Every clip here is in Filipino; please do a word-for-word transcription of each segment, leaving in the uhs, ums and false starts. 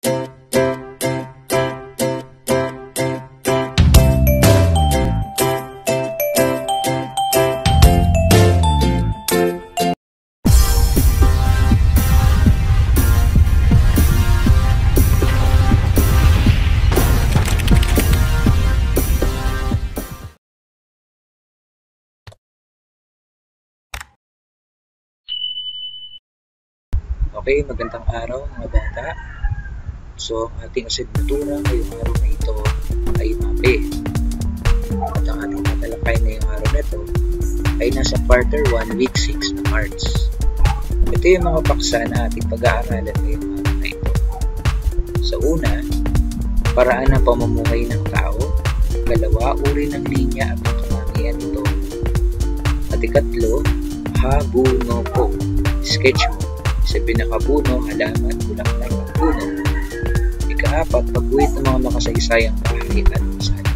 Okay, magandang araw mga bata. So, ang ating asignatura ngayong araw na ito ay MAPE. At ang ating tatalakay ngayong araw na ito ay nasa quarter one, week six na Arts. Ito yung mga paksa na ating pag-aaralan ngayong araw na ito. Sa una, paraan ng pamumuhay ng tao. Ikalawa, uri ng linya at patutunguhan nito. At ikatlo, habunopo, sketch mo. Sa pinakabuno, halaman, bulaklak at puno. Ikaapat, pagguhit ng mga makasaysayang bahay at masali.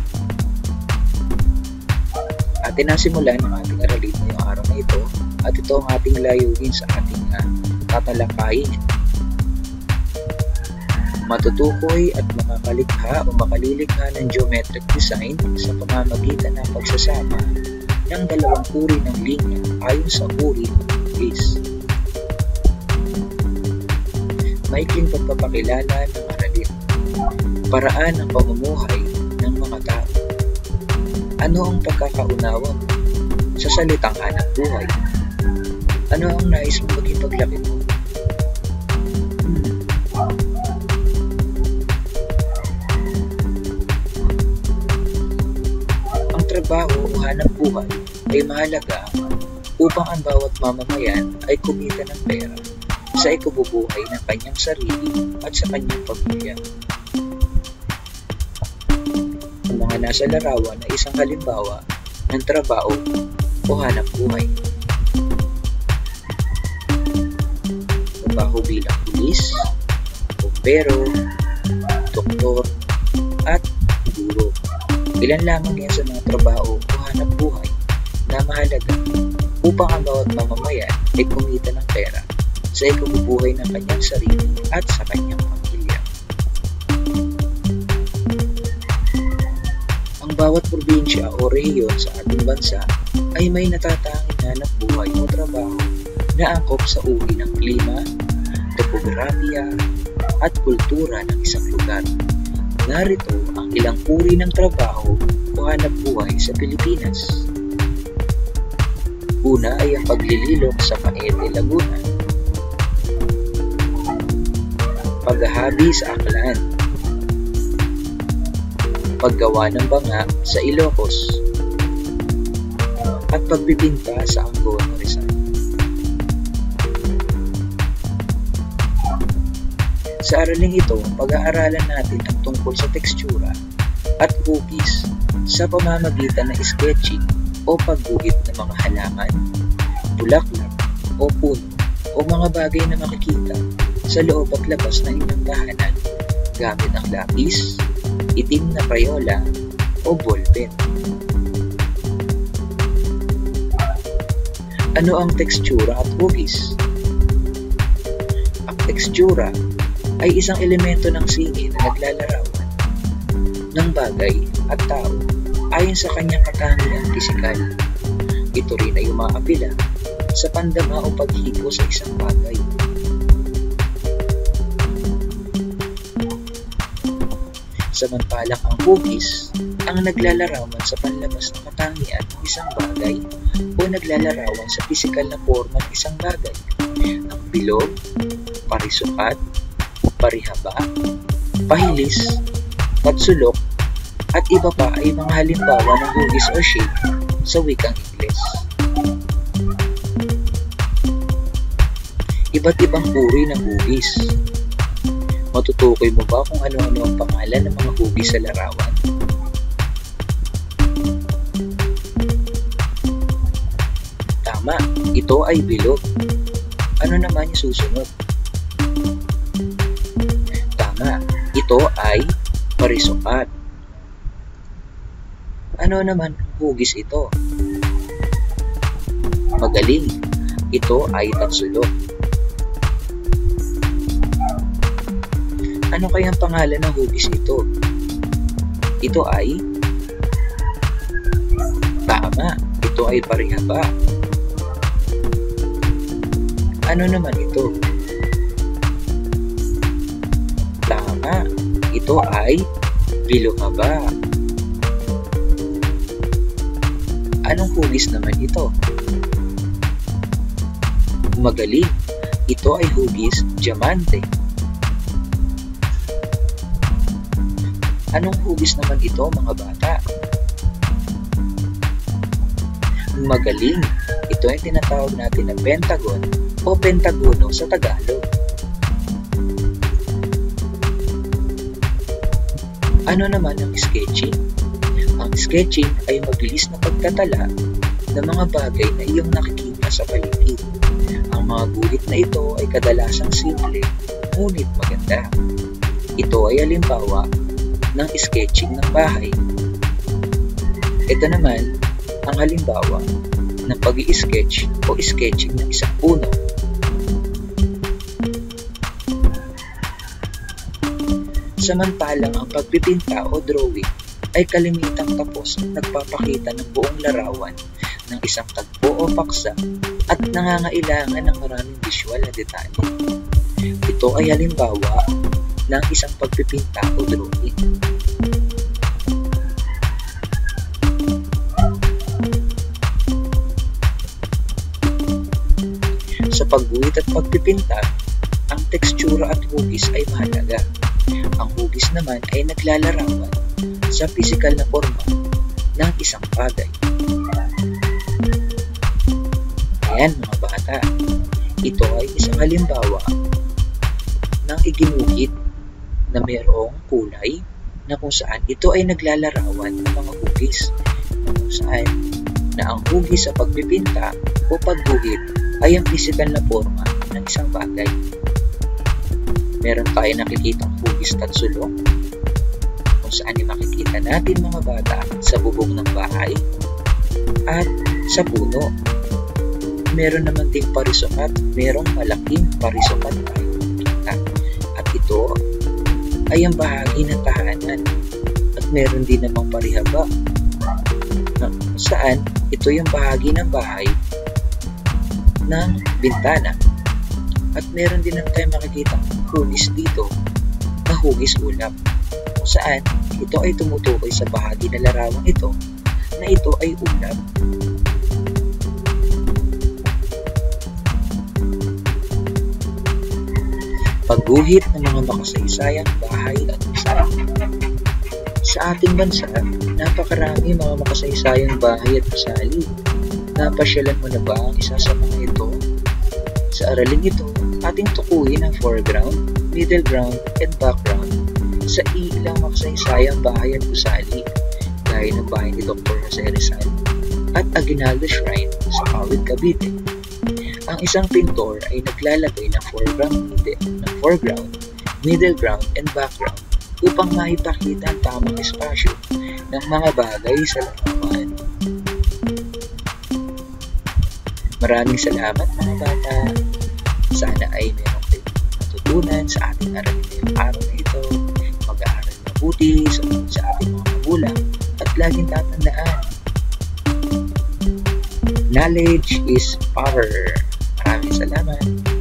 Atin na simulan ang ating aralin ngayong araw na ito at ito ang ating layunin sa ating uh, tatalakayin. Matutukoy at makakalikha o makalilikha ng geometric design sa pamamagitan ng pagsasama ng dalawang uri ng linya ayon sa uri ng hugis. Maikling pagpapakilala ng aralin. Paraan ng pamumuhay ng mga tao. Ano ang pagkakaunawa mo sa salitang hanap buhay? Ano ang nais mo maging paglaki mo? Hmm. Ang trabaho o hanap buhay ay mahalaga upang ang bawat mamamayan ay kumita ng pera sa ikabubuhay ng kanyang sarili at sa kanyang pamilya. Ang mga nasa larawan ay isang halimbawa ng trabaho o hanap buhay. Trabaho bilang pulis, bombero, doktor, at guro. Ilan lamang yan sa mga trabaho o hanap buhay na mahalaga upang ang bawat mamamayan ay kumita ng pera sa ikabubuhay ng kanyang sarili at sa kanyang pamilya. Ang bawat probinsya o rehiyon sa ating bansa ay may natatanging hanap buhay o trabaho na angkop sa uri ng klima, topografiya, at kultura ng isang lugar. Narito ang ilang uri ng trabaho o hanap buhay sa Pilipinas. Una ay ang paglililok sa Paete, Laguna. Paghahabi sa Aklan, paggawa ng banga sa Ilocos, at pagbibinta sa Angono, Rizal. Sa araling ito, pag-aaralan natin ang tungkol sa tekstura at hugis sa pamamagitan ng sketching o pagguhit ng mga halaman, bulaklak o puno o mga bagay na makikita sa loob at labas ng inyong tahanan gamit ang lapis, itim na crayola o ballpen. Ano ang tekstura at hugis? Ang tekstura ay isang elemento ng sining na naglalarawan ng bagay at tao ayon sa kanyang katangiang pisikal. Ito rin ay umaapila sa pandama o paghipo sa isang bagay. Samantalang ang hugis ang naglalarawan sa panlabas ng katangian ng isang bagay o naglalarawan sa pisikal na forma ng isang bagay. Ang bilog, parisukat, parihaba, pahilis, patsulok, at iba pa ay mga halimbawa ng hugis o shape sa wikang Ingles. Iba't ibang uri ng hugis. Matutukoy mo ba kung ano-ano ang pangalan ng mga hugis sa larawan? Tama, ito ay bilog. Ano naman yung susunod? Tama, ito ay parisukat. Ano naman ang hugis ito? Magaling, ito ay tatsulok. Ano kayang pangalan ng hugis ito? Ito ay tama, ito ay parihaba. Ano naman ito? Tama, ito ay biluhaba. Anong hugis naman ito? Magaling, ito ay hugis diamante. Anong hugis naman ito, mga bata? Magaling, ito ay tinatawag natin na pentagon o pentagono sa Tagalog. Ano naman ang sketching? Ang sketching ay mabilis na pagtatala ng mga bagay na iyong nakikita sa paligid. Ang mga guhit na ito ay kadalasang simple, ngunit maganda. Ito ay halimbawa ng sketching ng bahay. Ito naman ang halimbawa ng pag-i-sketch o sketching ng isang puno. Samantalang ang pagpipinta o drawing ay kalimitang tapos at nagpapakita ng buong larawan ng isang tagpo o paksa at nangangailangan ng maraming visual na detalye. Ito ay halimbawa ng isang pagpipinta o drawing. Sa pagguhit at pagpipinta, ang tekstura at hugis ay mahalaga. Ang hugis naman ay naglalarawan sa pisikal na forma ng isang bagay. Ayan, mga bata, ito ay isang halimbawa ng iginuhit na mayroong kulay na kung saan ito ay naglalarawan ng mga hugis na kung saan na ang hugis sa pagpipinta o pagguhit ay ang pisikal na forma ng isang bagay. Meron tayo nakikitang hugis tansulong kung saan ay makikita natin, mga bata, sa bubong ng bahay at sa puno. Meron naman ding parisukat, merong malaking parisukat tayo makikita. At ito ay ang bahagi ng tahanan. At meron din namang parihaba na kung saan ito yung bahagi ng bahay ng bintana. At meron din naman tayo makikita hugis dito na hugis ulap, kung saan ito ay tumutukoy sa bahagi na larawang ito na ito ay ulap. Pagguhit ng mga makasaysayang bahay at gusali. Sa ating bansa, napakarami mga makasaysayang bahay at gusali. Napasyalan mo na ba ang isa sa mga ito? Sa araling ito, ating tukuyin ang foreground, middle ground, and background sa ilang makasaysayang bahay at gusali gaya ng bahay ni Doctor Jose Rizal at Aguinaldo Shrine sa Kawit, Cavite. Ang isang pintor ay naglalagay ng foreground, middle, ng foreground, middle ground, and background upang maipakita ang tamang espasyo ng mga bagay sa larawan. Maraming salamat, mga bata. Sana ay meron kayong natutunan sa ating aralin ngayong araw na ito. Mag-aaral mabuti sa, sa ating mga magulang at laging tatandaan, knowledge is power. Maraming salamat.